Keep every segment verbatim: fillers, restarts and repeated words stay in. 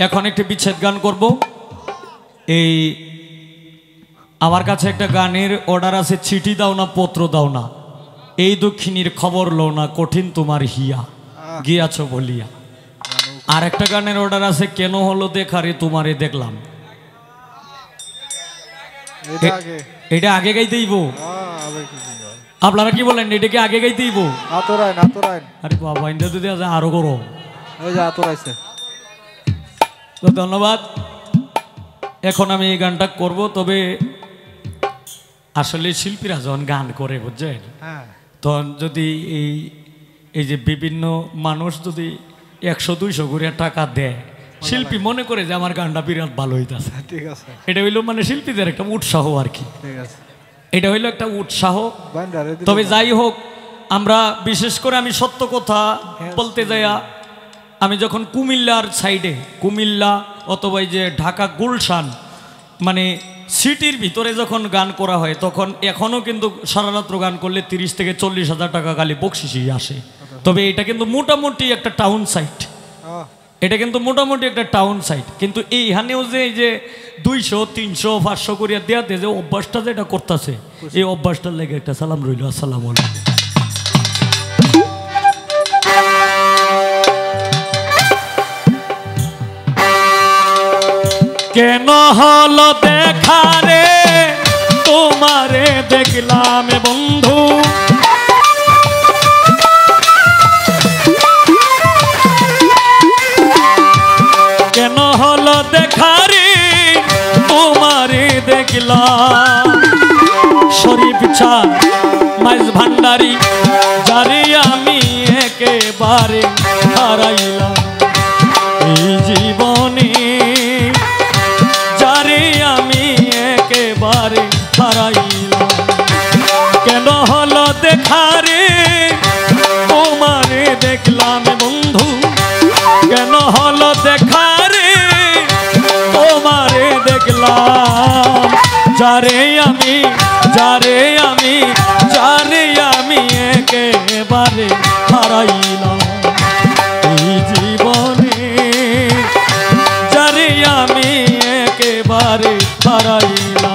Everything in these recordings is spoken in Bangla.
এখন একটি বিচ্ছেদ গান করব। এই আমার কাছে একটা গানের অর্ডার আছে, চিঠি দাও না পত্র দাও না, এই দক্ষিণীর খবর লো না, কঠিন তোমার হিয়া গিয়াছ বলিয়া। আর একটা গানের অর্ডার আছে, কেন হলো দেখারে তোমারে দেখলাম। এটা আগে গাইতেইব, আপনারা কি বলেন? এটা কি আগে গাইতেইব? আরে বাবা, ইন্দ্র যদি আছে আরো করো। তো ধন্যবাদ। এখন আমি এই গানটা করব, তবে আসলে শিল্পীরা যখন গান করে বুঝছেন, তখন যদি এই এই যে বিভিন্ন মানুষ যদি একশো দুইশো করে টাকা দেয়, শিল্পী মনে করে যে আমার গানটা বিরাট ভালো হইতেছে। ঠিক আছে, এটা হইলো মানে শিল্পীদের একটা উৎসাহ আর কি। ঠিক আছে, এটা হইলো একটা উৎসাহ। তবে যাই হোক, আমরা বিশেষ করে আমি সত্য কথা বলতে যাইয়া, আমি যখন কুমিল্লার সাইডে, কুমিল্লা অথবা যে ঢাকা গুলশান মানে সিটির ভিতরে যখন গান করা হয়, তখন এখনও কিন্তু সারা রাত্র গান করলে তিরিশ থেকে চল্লিশ হাজার টাকা খালি বকশিসই আসে। তবে এটা কিন্তু মোটামুটি একটা টাউন সাইট, এটা কিন্তু মোটামুটি একটা টাউন সাইট। কিন্তু এইখানেও যে এই যে দুইশো তিনশো পাঁচশো করিয়া দেওয়াতে যে অভ্যাসটা যেটা করতেছে, এই অভ্যাসটার লেগে একটা সালাম রইল। আসসালামু আলাইকুম। কেন হলো দেখা রে তোমারে দেখলাম বন্ধু, কেন হলো দেখা রে তোমারে দেখলাম। শরীফ চা মাইজ ভান্ডারি যারে আমি একেবারে হারাইলাম এই জীবনে, যারে আমি একেবারে হারাইলাম। কেন হলো দেখা রে তোমারে দেখলাম বন্ধু, কেন হলো দেখা রে তোমারে দেখলাম। যারে আমি যারে আমি যারে আমি একেবারে হারাইলাম এই জীবনে, যারে আমি একেবারে হারাইলাম।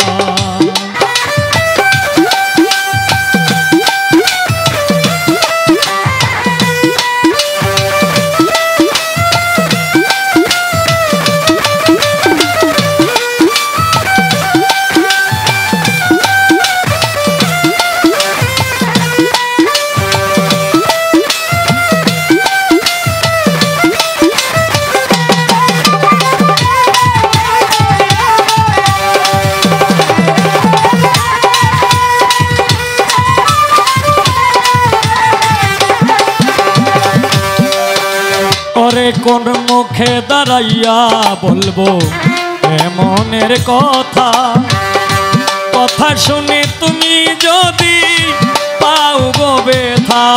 কোন মুখে দাঁড়াইয়া বলবো এমনের কথা, কথা শুনে তুমি যদি পাও গো ব্যথা।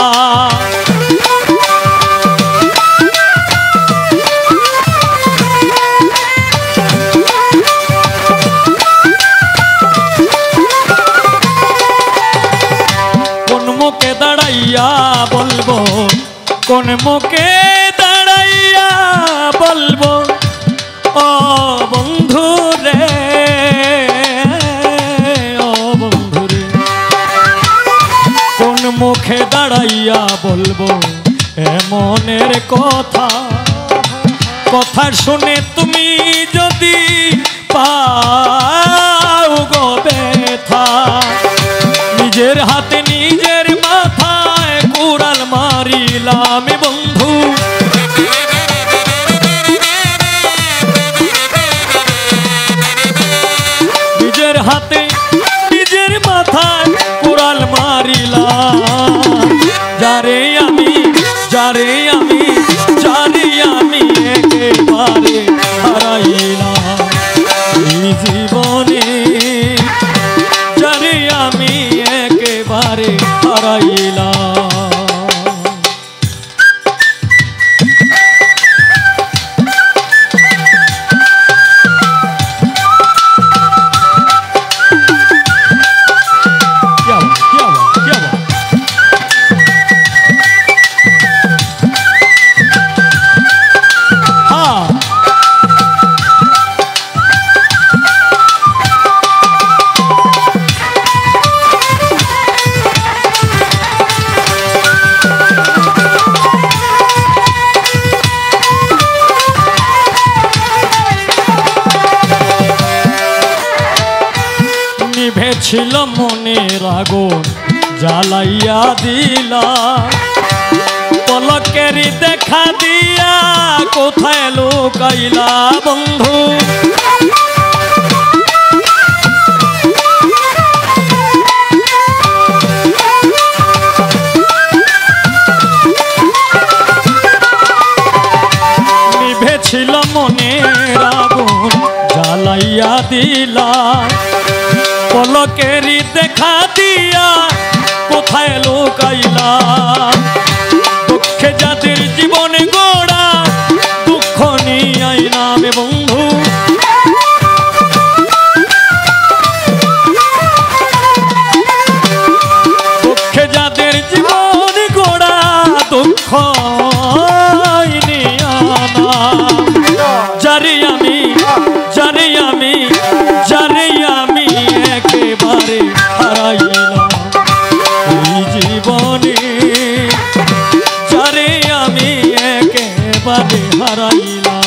কোন মুখে দাঁড়াইয়া বলবো, কোন মুখে বলবো ও বন্ধু রে, ও বন্ধু রে, কোন মুখে দাঁড়াইয়া বলবো এমনের কথা, কথা শুনে তুমি যদি পাও গো ব্যথা। নিজের হাতে নিজের মাথায় কুড়াল মারিলাম বন্ধু, হাতে নিজের মাথায় কুড়াল মারিলাম। যারে আমি যারে আমি যারে আমি একেবারে হারাইলাম এই জীবনে, যারে আমি একেবারে হারাইলাম। নিভেছিল মনের আগুন জ্বালাইয়া দিলা পলকেরই দেখা দিয়া কোথায় লুকাইলা বন্ধু নিভেছিল মনের আগুন জ্বালাইয়া দিলা পলকেরই দেখা দিয়া কোথায় লুকাইলা দুঃখে যাদের জীবন গোড়া দুঃখ নিয়াই নামে বন্ধু দুঃখে যাদের জীবন গোড়া দুঃখ যারে আমি যারে আমি যারে আমি একেবারে হারাইলাম এই জীবনে যারে আমি একেবারে হারাইলাম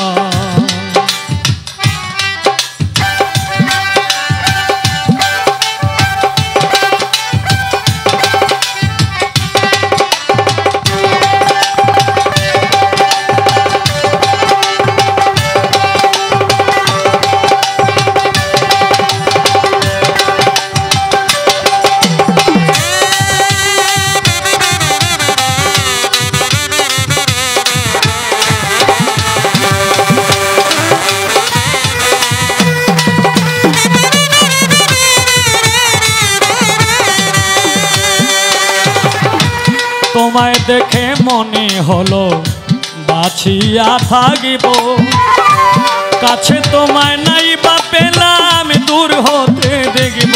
তোমায় দেখে মনে হলো বাছিয়া থাকিব কাছে তোমায় নাই বা পেলাম দূর হতে দেখব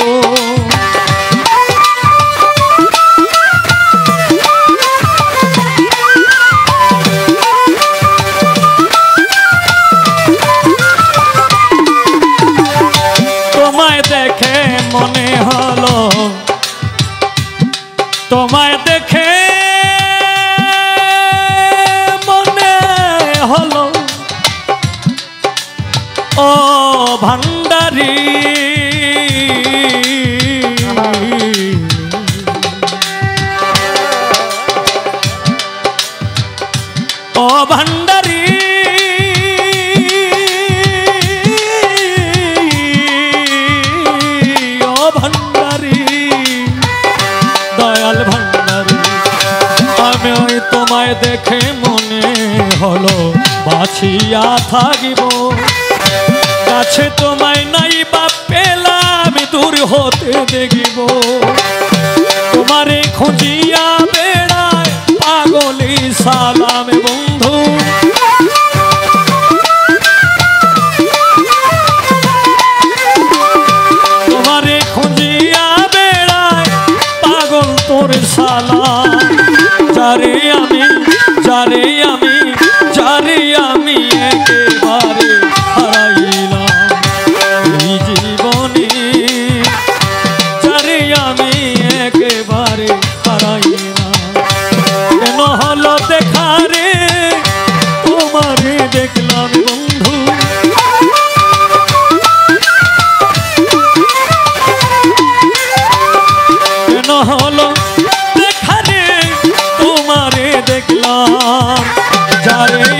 তোমায় দেখে মনে হলো তোমায় দেখে ও ভান্ডারি ও ভান্ডারি ও ভান্ডারি দয়াল ভান্ডারি আমি ওই তোমায় দেখে মনে হলো বাছিয়া থাকিব কাছে তোমায় নাই বা পেলাম দূর হতে দেখিব তোমারে খুঁজিয়া বেড়ায় পাগলি সালাম বন্ধু তোমারে খুঁজিয়া বেড়ায় পাগল তোর সালাম যারে আমি যারে আমি যারে আমি একেবারে হারাইলাম এই জীবনে যারে আমি একেবারে হারাইলাম কেন হলো দেখা রে তোমারে দেখলাম বন্ধু কেন হলো দেখা রে তোমারে দেখলাম যারে